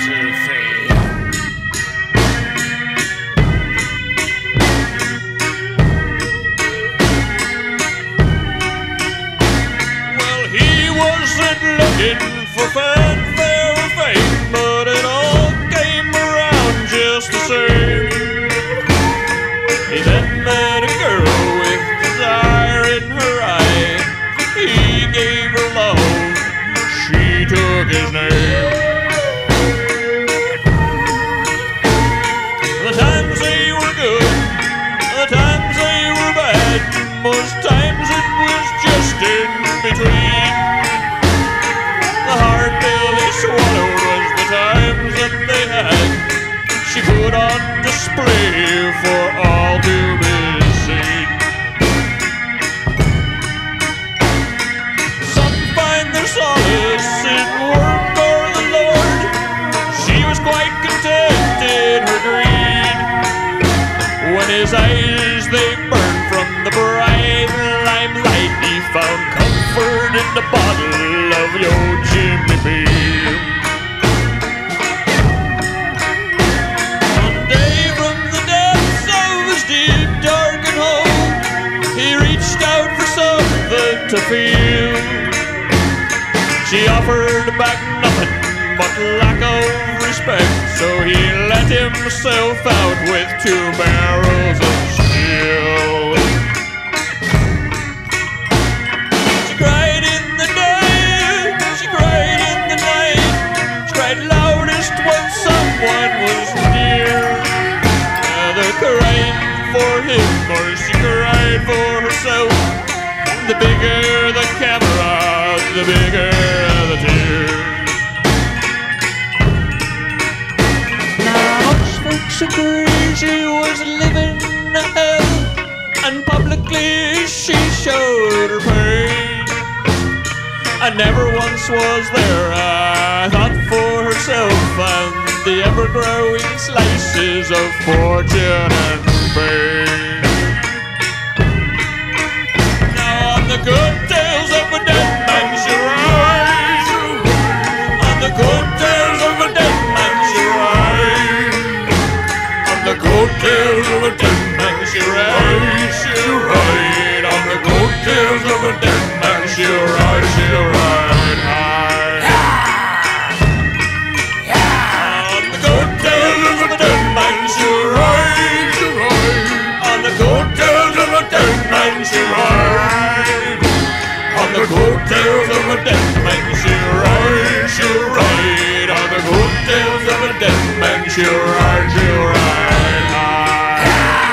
to fame. Well, he wasn't looking for fanfare or fame, but it all came around just the same. He then met a girl with desire in her eye. He gave her love, she took his name. The times they were good, the times they were bad. Most times it was just in between. The hard pill they swallowed was the times that they had. She put on display for all to be seen. Some find their solace in work or the Lord. She was quite content in her greed. When his eyes they burned from the bright limelight, he found comfort in the bottle of your Jimmy Beam. One day from the depths of his deep darkened home, he reached out for something to feel. She offered back nothing but lack of respect, so he let himself out with 2 barrels of steel. She cried in the day, she cried in the night, she cried loudest when someone was near. Either crying for him or she cried for herself. The bigger the camera, the bigger the tear. Now most folks agree she was living a hell, and publicly she showed her pain. I never once was there, I thought for herself and the ever-growing slices of fortune and fame. Now on the coattails of a dead man she rides, on the coattails of a dead man she rides, on the coattails of a dead man she rides, she rides, on the coattails of a dead man she rides, she ride high. On the coattails of a dead man she ride, she ride, on the coattails of a dead man she ride, on the coattails of a dead man she ride, she ride, on the coattails of a dead man she ride, she ride high.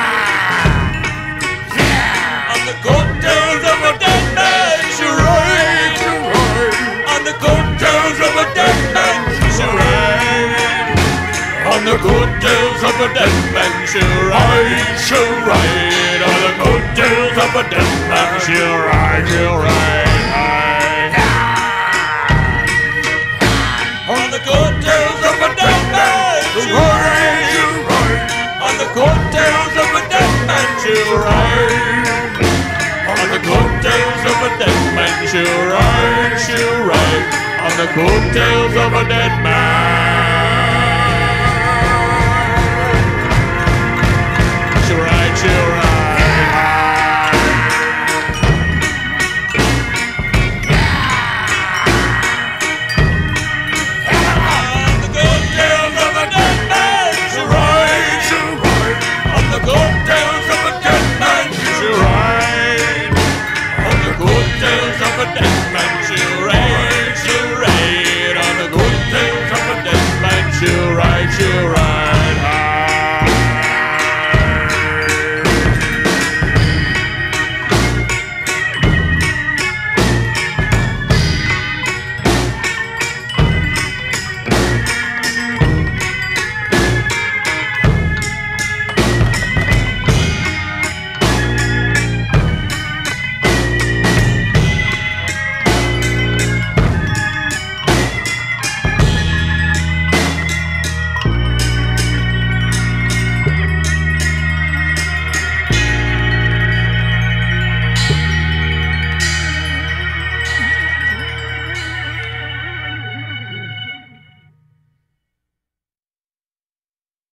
On the coattails of a dead man she ride, she ride, on the coattails of a dead man she ride, on the coattails of a dead man she ride, she ride, on the coattails of a dead man she ride, she ride high. On the coattails of a dead man she ride, she ride, on the coattails of a dead man she ride, on the coattails of a dead man she ride, she ride, on the coattails of a